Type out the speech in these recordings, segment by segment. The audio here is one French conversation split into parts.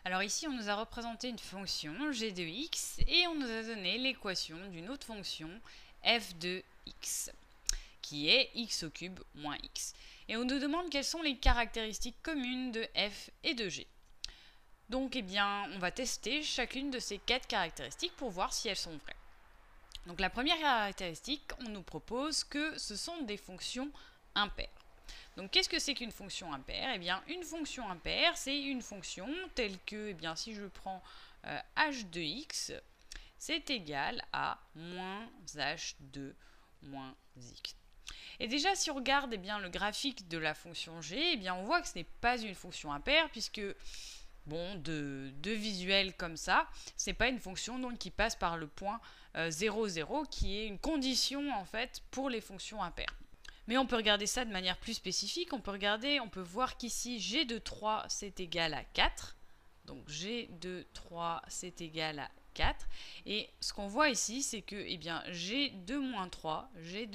Alors ici, on nous a représenté une fonction g de x et on nous a donné l'équation d'une autre fonction f de x, qui est x au cube moins x. Et on nous demande quelles sont les caractéristiques communes de f et de g. Donc, eh bien, on va tester chacune de ces 4 caractéristiques pour voir si elles sont vraies. Donc, la première caractéristique, on nous propose que ce sont des fonctions impaires. Donc, qu'est-ce que c'est qu'une fonction impaire? Eh bien, une fonction impaire, c'est une fonction telle que, eh bien, si je prends h de x, c'est égal à moins h de moins x. Et déjà, si on regarde eh bien, le graphique de la fonction g, eh bien, on voit que ce n'est pas une fonction impaire, puisque, bon, de visuel comme ça, ce n'est pas une fonction donc, qui passe par le point 0, 0, qui est une condition, en fait, pour les fonctions impaires. Mais on peut regarder ça de manière plus spécifique. On peut voir qu'ici, g de 3, c'est égal à 4. Donc, g de 3, c'est égal à 4. Et ce qu'on voit ici, c'est que eh bien, g de moins 3,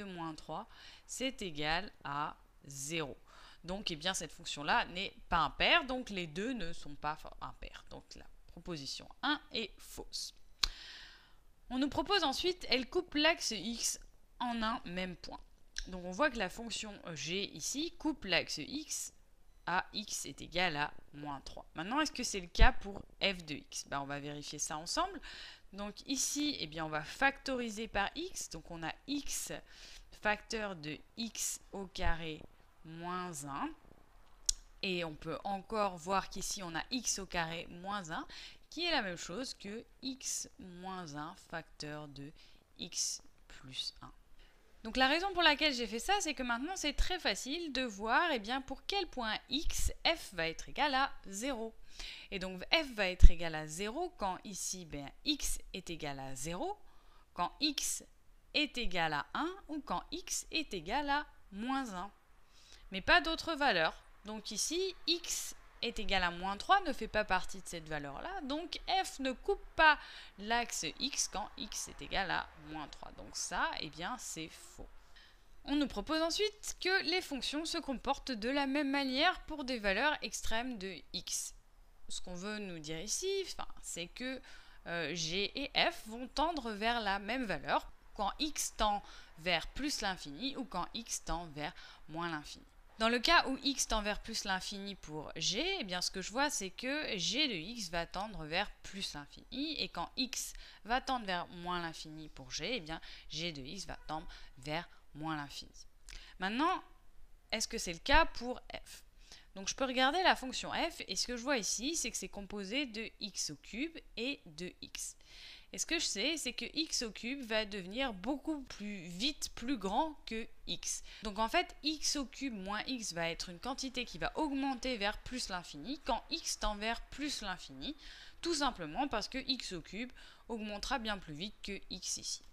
c'est égal à 0. Donc, eh bien, cette fonction-là n'est pas impaire. Donc, les deux ne sont pas impairs. Donc, la proposition 1 est fausse. On nous propose ensuite, elle coupe l'axe x en un même point. Donc on voit que la fonction g ici coupe l'axe x à x est égal à moins 3. Maintenant, est-ce que c'est le cas pour f de x? On va vérifier ça ensemble. Donc ici, eh bien, on va factoriser par x. Donc on a x facteur de x au carré moins 1. Et on peut encore voir qu'ici, on a x au carré moins 1, qui est la même chose que x moins 1 facteur de x plus 1. Donc la raison pour laquelle j'ai fait ça, c'est que maintenant c'est très facile de voir eh bien, pour quel point x, f va être égal à 0. Et donc f va être égal à 0 quand ici x est égal à 0, quand x est égal à 1 ou quand x est égal à moins 1. Mais pas d'autres valeurs. Donc ici, x est égal à moins 3 ne fait pas partie de cette valeur-là. Donc f ne coupe pas l'axe x quand x est égal à moins 3. Donc ça, eh bien, c'est faux. On nous propose ensuite que les fonctions se comportent de la même manière pour des valeurs extrêmes de x. Ce qu'on veut nous dire ici, c'est que g et f vont tendre vers la même valeur quand x tend vers plus l'infini ou quand x tend vers moins l'infini. Dans le cas où x tend vers plus l'infini pour g, eh bien ce que je vois c'est que g de x va tendre vers plus l'infini et quand x va tendre vers moins l'infini pour g, eh bien g de x va tendre vers moins l'infini. Maintenant, est-ce que c'est le cas pour f? Donc je peux regarder la fonction f et ce que je vois ici c'est que c'est composé de x au cube et de x. Et ce que je sais, c'est que x au cube va devenir beaucoup plus vite plus grand que x. Donc en fait, x au cube moins x va être une quantité qui va augmenter vers plus l'infini quand x tend vers plus l'infini, tout simplement parce que x au cube augmentera bien plus vite que x ici.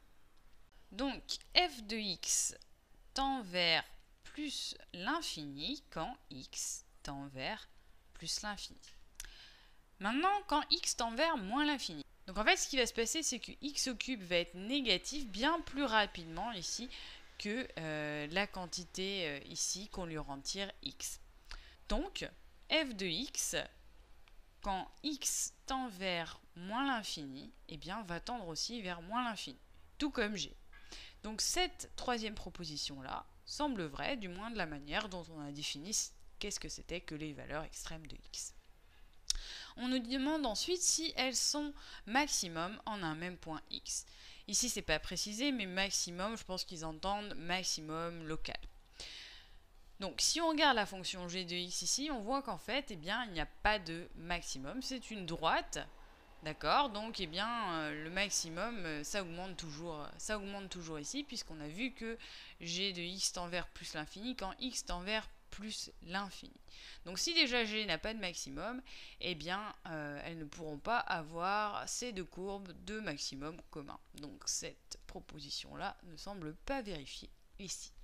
Donc f de x tend vers plus l'infini quand x tend vers plus l'infini. Maintenant, quand x tend vers moins l'infini. Donc en fait, ce qui va se passer, c'est que x au cube va être négatif bien plus rapidement ici que la quantité ici qu'on lui retire x. Donc, f de x, quand x tend vers moins l'infini, eh bien, va tendre aussi vers moins l'infini, tout comme g. Donc cette troisième proposition-là semble vraie, du moins de la manière dont on a défini qu'est-ce que c'était que les valeurs extrêmes de x. On nous demande ensuite si elles sont maximum en un même point x. Ici, c'est pas précisé, mais maximum, je pense qu'ils entendent maximum local. Donc, si on regarde la fonction g de x ici, on voit qu'en fait, eh bien, il n'y a pas de maximum. C'est une droite, d'accord? Donc, eh bien, le maximum, ça augmente toujours ici, puisqu'on a vu que g de x tend vers plus l'infini quand x tend vers plus l'infini. Donc si déjà g n'a pas de maximum, eh bien elles ne pourront pas avoir ces deux courbes de maximum commun. Donc cette proposition-là ne semble pas vérifiée ici.